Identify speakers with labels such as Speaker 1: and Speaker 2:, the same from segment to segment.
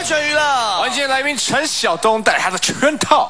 Speaker 1: 全娱乐，
Speaker 2: 欢迎今天来宾陈晓东带来他的圈套。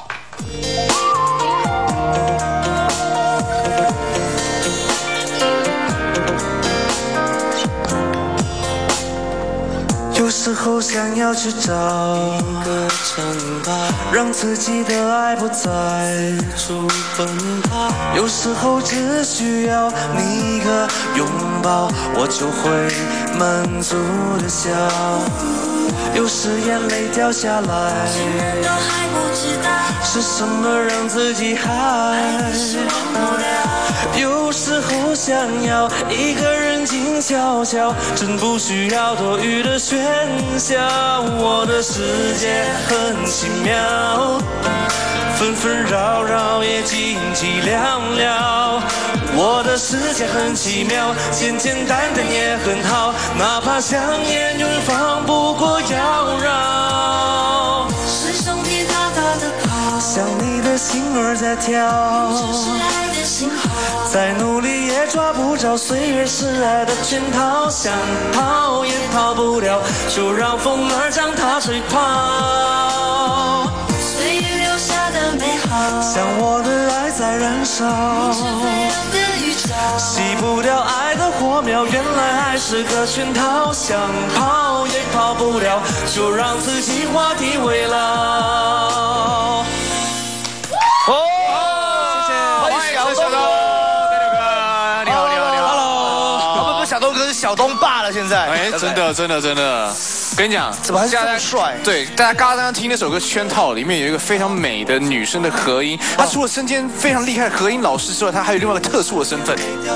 Speaker 3: 有时候想要去找个城堡，让自己的爱不再处奔跑。有时候只需要你一个拥抱，我就会满足的笑。有时眼泪掉下来，都还不知道是什么让自己还是忘不了。有时候想要一个人静悄悄，真不需要多余的喧嚣。我的世界很奇妙，纷纷扰扰也寂寂寥寥。我的世界很奇妙，简简单单也很好，哪怕香烟永远放不过妖娆。是兄弟大大的跑，像你的心儿在跳，这是爱的信号，再努力也抓不着岁月是爱的圈套，想逃也逃不了，就让风儿将它吹跑。岁月留下的美好，像我的爱在燃烧，熄不掉爱的火苗，原来爱是个圈套，想跑也跑不了，就让自己画地为牢。
Speaker 1: 小东爸了，现在
Speaker 2: 哎，真的，跟你讲，
Speaker 1: 怎么还是这么帅？
Speaker 2: 对，大家刚刚听那首歌《圈套》，里面有一个非常美的女生的和音，她除了身兼非常厉害的和音老师之外，她还有另外一个特殊的身份。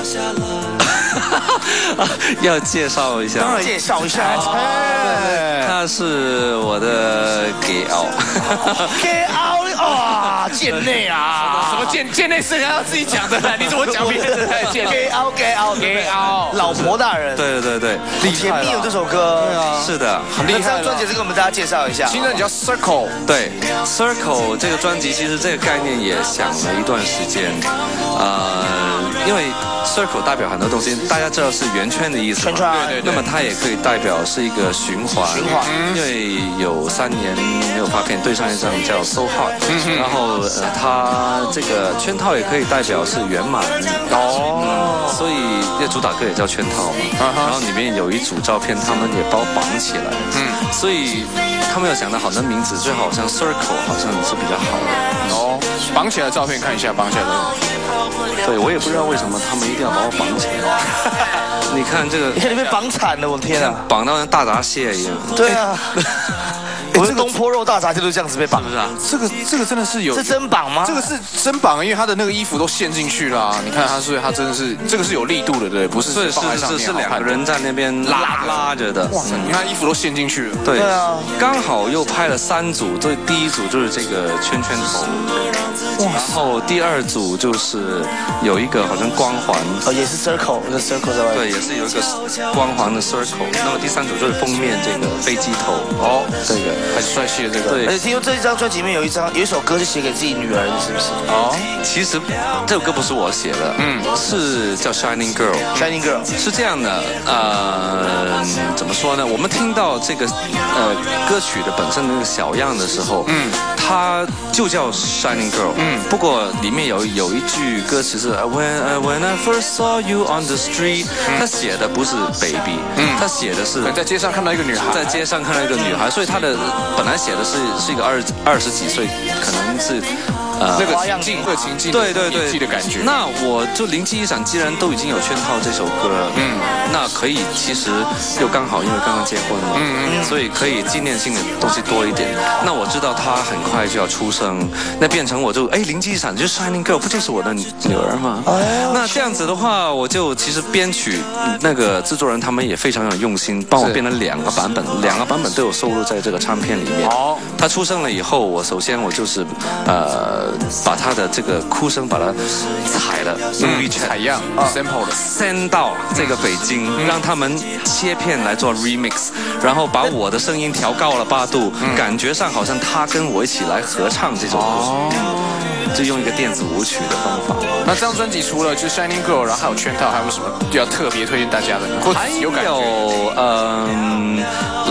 Speaker 4: 要介绍一下，
Speaker 1: 当然介绍一下，
Speaker 4: 他是我的给奥，
Speaker 1: 给奥哇，贱内啊！
Speaker 2: 什么贱内是人家要自己讲的，你怎么讲别人的贱？
Speaker 1: 给奥，老婆大人，
Speaker 4: 对，
Speaker 1: 甜蜜有这首歌，
Speaker 4: 对啊，是的，
Speaker 2: 很厉害。
Speaker 1: 这张专辑是给我们大家介绍一下，
Speaker 2: 新专辑叫 Circle，
Speaker 4: 对 Circle 这个专辑其实这个概念也想了一段时间，因为 Circle 代表很多东西，大家知道是圆圈的意思嘛，
Speaker 2: 对。
Speaker 4: 那么它也可以代表是一个循环，因为有3年没有发片，对上一张叫 So Hot，然后它这个圈套也可以代表是圆满所以这主打歌也叫圈套嘛，然后里面有一组照片，他们也把我绑起来，所以他们有想到好的名字，最好像 Circle 好像是比较好的
Speaker 2: 绑起来的照片看一下，绑起来的。
Speaker 4: 对，我也不知道为什么他们一定要把我绑起来。你看这个，
Speaker 1: 你看你被绑惨了，我的天啊，
Speaker 4: 绑到像大闸蟹一样。
Speaker 1: 对啊。我是东坡肉大闸蟹都是这样子被绑，
Speaker 4: 是不是啊？
Speaker 2: 这个真的是有，
Speaker 1: 是真绑吗？
Speaker 2: 这个是真绑，因为他的那个衣服都陷进去了啊！你看他，所以他真的是这个是有力度的，对，不是放在上面
Speaker 4: 是2个人在那边拉着的。
Speaker 2: 哇，你看衣服都陷进去了。
Speaker 4: 对啊，刚好又拍了3组，这第一组就是这个圈头，然后第2组就是有一个好像光环，
Speaker 1: 也是 circle， 那 circle 在外面。
Speaker 4: 对，也是有一个光环的 circle。那么第3组就是封面这个飞机头这个。
Speaker 2: 很帅气的这个，
Speaker 4: 对。
Speaker 1: 而且听说这张专辑里面有一首歌是写给自己女儿的，是不是？
Speaker 4: 其实这首歌不是我写的，是叫 Shining Girl。Shining
Speaker 1: Girl
Speaker 4: 是这样的，怎么说呢？我们听到这个歌曲的本身那个小样的时候，它就叫 Shining Girl。不过里面有一句歌词是 When I first saw you on the street，他写的不是 baby，他写的是
Speaker 2: 在街上看到一个女孩，
Speaker 4: 在街上看到一个女孩，所以他的本来写的是一个20几岁，可能是
Speaker 2: 那个情境，对的感觉。
Speaker 4: 那我就灵机一闪，既然都已经有圈套这首歌了，那可以其实又刚好因为刚刚结婚嘛，所以可以纪念性的东西多一点。那我知道她很快就要出生，那变成我就灵机一闪，就 Shining Girl 不就是我的女儿吗？那这样子的话，我就其实编曲那个制作人他们也非常有用心，帮我编了2个版本，2个版本都有收录在这个唱片里面。她出生了以后，我首先就是把他的这个哭声把它采了，用
Speaker 2: 采样 sample 的
Speaker 4: ，send 到这个北京，让他们切片来做 remix， 然后把我的声音调高了8度，感觉上好像他跟我一起来合唱这首歌。就用一个电子舞曲的方法。
Speaker 2: 那这张专辑除了就是 Shining Girl， 然后还有圈套，还有什么要特别推荐大家的？或者有感觉？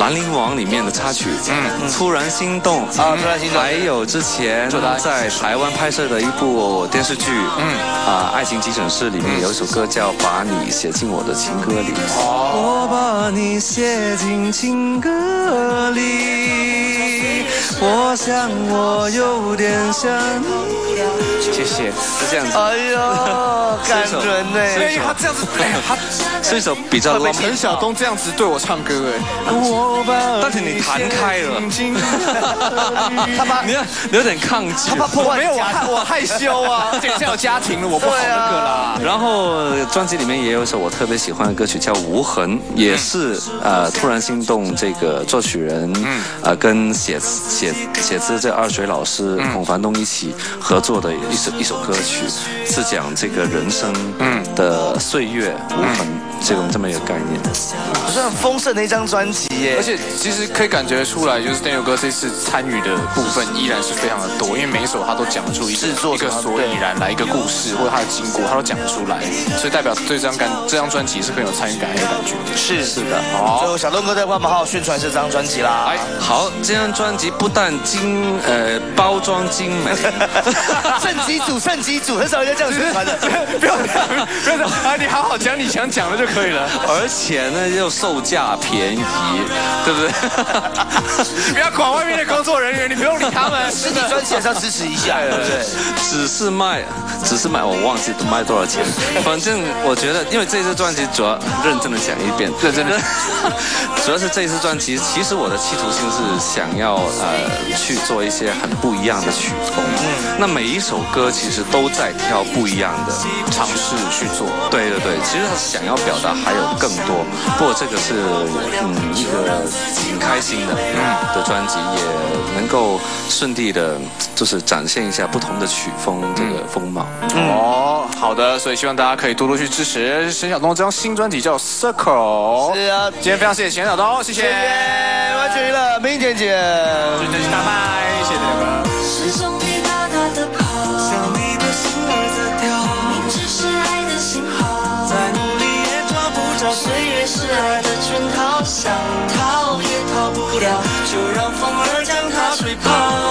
Speaker 4: 兰陵王》里面的插曲，突然心动
Speaker 1: 啊，突然心动，
Speaker 4: 还有之前在台湾拍摄的一部电视剧，爱情急诊室里面有一首歌叫《把你写进我的情歌里》。
Speaker 3: 我把你写进情歌里，我想我有点像你。
Speaker 4: 谢谢，是这样子。
Speaker 1: 哎呦，感人呢！
Speaker 2: 所以他这样子，他
Speaker 4: 是一首比较浪漫。
Speaker 2: 陈晓东这样子对我唱歌，
Speaker 4: 但是你弹开了，
Speaker 1: 他把
Speaker 4: 你有点抗拒。
Speaker 1: 他怕破坏
Speaker 2: 没有我害羞啊，而且现在有家庭了，我不好那个啦。
Speaker 4: 然后专辑里面也有一首我特别喜欢的歌曲叫《无痕》，也是突然心动这个作曲人跟写词这二水老师孔繁东一起合作的一首歌曲，是讲这个人生的岁月无痕这么一个概念。
Speaker 1: 不是很丰盛的一张专辑耶，
Speaker 2: 而且其实可以感觉出来，就是 Daniel 哥这次参与的部分依然是非常的多，因为每一首他都讲出一个所以然来，一个故事或者他的经过，他都讲出来，所以代表对这张专辑是很有参与感很有感觉的。
Speaker 1: 是的，好，最后小东哥再帮我们好好宣传这张专辑啦。
Speaker 4: 好，这张专辑不但包装精美，
Speaker 1: 圣级组，很少人家这样宣传的，
Speaker 2: 不要这样啊！你好好讲你想讲的就可以了。
Speaker 4: 而且呢又售价便宜，对不对？
Speaker 2: 你不要管外面的工作人员，你不用理他们。
Speaker 1: 实体专辑还是要支持一下，对不对？
Speaker 4: 只是卖，我忘记卖多少钱。反正我觉得，因为这次专辑主要认真的讲一遍，认真的，主要是这次专辑，其实我的企图心是想要去做一些很不一样的曲风。那每一首歌其实都在挑不一样的
Speaker 2: 尝试去做。
Speaker 4: 对，其实他想要表达还有更多，不过这个是一个挺开心的专辑，也能够顺利的，就是展现一下不同的曲风这个风貌。
Speaker 2: 好的，所以希望大家可以多多去支持陈晓东这张新专辑叫 Circle。
Speaker 1: 是啊，
Speaker 2: 今天非常谢谢陈晓东，谢谢，
Speaker 1: 完全娱乐，明天见，
Speaker 2: 大拜，谢谢大家。
Speaker 3: 是兄弟大大的跑，像你的心儿在跳，明知是爱的信号，再努力也抓不着，岁月是爱的圈套，想逃也逃不了，就让风儿将它吹跑。